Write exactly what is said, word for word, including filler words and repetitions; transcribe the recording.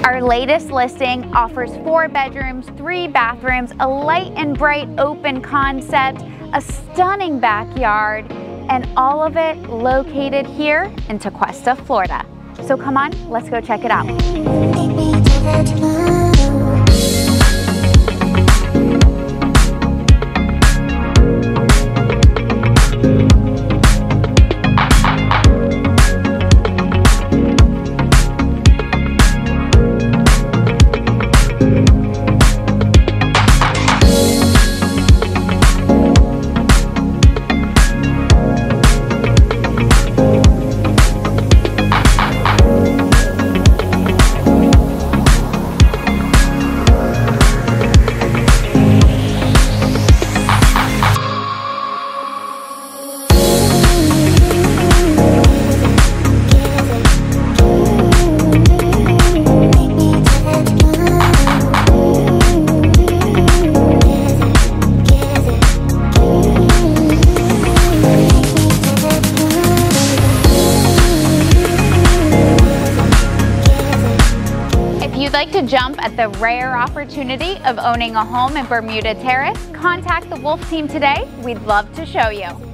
Our latest listing offers four bedrooms, three bathrooms, a light and bright open concept, a stunning backyard, and all of it located here in Tequesta, Florida. So come on, let's go check it out. If you'd like to jump at the rare opportunity of owning a home in Bermuda Terrace, contact the Wolfe team today. We'd love to show you.